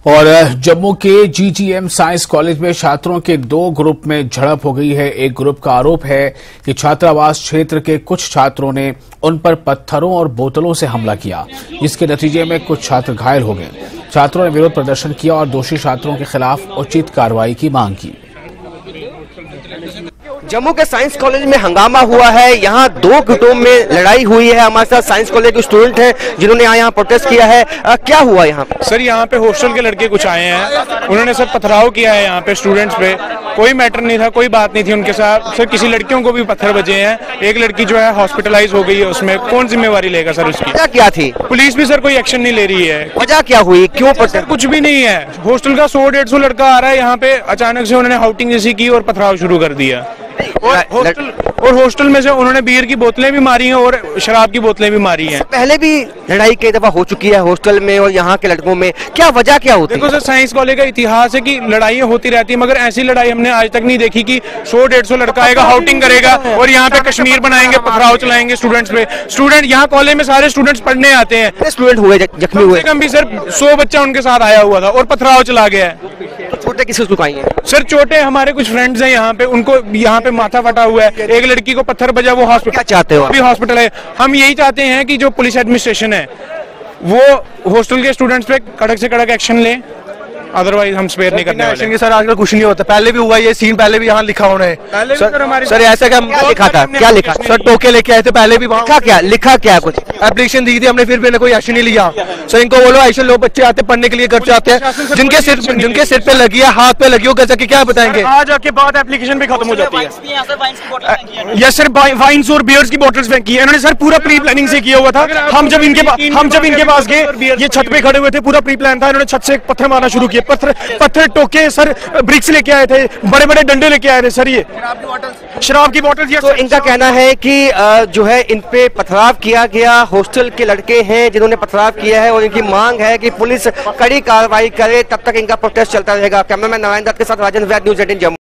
और जम्मू के GGM science college में छात्रों के दो ग्रुप में झड़प हो गई है। एक ग्रुप का आरोप है कि छात्रावास क्षेत्र के कुछ छात्रों ने उन पर पत्थरों और बोतलों से हमला किया, जिसके नतीजे में कुछ छात्र घायल हो गए। छात्रों ने विरोध प्रदर्शन किया और दोषी छात्रों के खिलाफ उचित कार्रवाई की मांग की। जम्मू के साइंस कॉलेज में हंगामा हुआ है। यहाँ दो गुटों में लड़ाई हुई है। हमारे साथ साइंस कॉलेज के स्टूडेंट हैं जिन्होंने यहाँ प्रोटेस्ट किया है। क्या हुआ यहाँ पे? सर यहाँ पे हॉस्टल के लड़के कुछ आए हैं, उन्होंने सर पथराव किया है यहाँ पे स्टूडेंट्स पे। कोई मैटर नहीं था, कोई बात नहीं थी उनके साथ। सर किसी लड़कियों को भी पत्थर बजे हैं। एक लड़की जो है हॉस्पिटलाइज हो गई है, उसमें कौन जिम्मेवारी लेगा सर उसकी? वजह क्या थी? पुलिस भी सर कोई एक्शन नहीं ले रही है। वजह क्या हुई, क्यों पत्थर? कुछ भी नहीं है। हॉस्टल का 100-150 लड़का आ रहा है यहाँ पे, अचानक से उन्होंने हाउटिंग जैसी की और पथराव शुरू कर दिया। और हॉस्टल में से उन्होंने बियर की बोतलें भी मारी हैं और शराब की बोतलें भी मारी हैं। पहले भी लड़ाई कई दफा हो चुकी है हॉस्टल में और यहाँ के लड़कों में। क्या वजह क्या होती है? देखो सर, साइंस कॉलेज का इतिहास है कि लड़ाइयाँ होती रहती है, मगर ऐसी लड़ाई हमने आज तक नहीं देखी कि 100-150 लड़का आएगा, हाउटिंग करेगा और यहाँ पे कश्मीर बनाएंगे, पथराव चलाएंगे स्टूडेंट्स पे। स्टूडेंट यहाँ कॉलेज में सारे स्टूडेंट्स पढ़ने आते हैं। स्टूडेंट हुए जख्मी हुए? कम भी सर 100 बच्चा उनके साथ आया हुआ था और पथराव चला गया है। चोटें किसको चुकाई हैं? सर चोटें हमारे कुछ फ्रेंड्स हैं यहाँ पे, उनको यहाँ पे माथा फटा हुआ है। एक लड़की को पत्थर बजा, वो हॉस्पिटल। क्या चाहते हो? अभी हॉस्पिटल है। हम यही चाहते हैं कि जो पुलिस एडमिनिस्ट्रेशन है वो हॉस्टल के स्टूडेंट्स पे कड़क से कड़क एक्शन ले, अदरवाइज हम स्पेयर नहीं करने वाले। सर आजकल कुछ नहीं होता, पहले भी हुआ ये सीन, पहले भी यहाँ लिखा होना है। सर ऐसा क्या लिखा था? क्या लिखा? सर टोके लेके आए थे पहले भी। लिखा क्या कुछ? एप्लीकेशन दी थी हमने, फिर भी कोई एक्शन नहीं लिया। सर इनको बोलो, ऐसे लोग बच्चे आते पढ़ने के लिए घर से आते हैं, जिनके सिर पे लगी है, हाथ पे लगी हो, कैसे क्या बताएंगे? आज आके बाद एप्लीकेशन भी खत्म हो जाती है। यस सर, वाइन्स और बियर्स की बोतल्स फेंकी है इन्होंने सर, पूरा प्री प्लानिंग से किया हुआ था। हम जब इनके पास गए, ये छत पे खड़े हुए थे, पूरा प्री प्लान था। इन्होंने छत से पत्थर मारना शुरू किया, पत्थर टोके सर, ब्रिक्स लेके आए थे, बड़े बड़े डंडे लेके आए थे सर। ये शराब की बोतल। तो इनका कहना है कि जो है इन पे पथराव किया गया। हॉस्टल के लड़के हैं जिन्होंने पथराव किया है और इनकी मांग है कि पुलिस कड़ी कार्रवाई करे। तब तक इनका प्रोटेस्ट चलता रहेगा। कैमरामैन नारायण दत्त के साथ राजन वैद, न्यूज़ 18 जम्मू।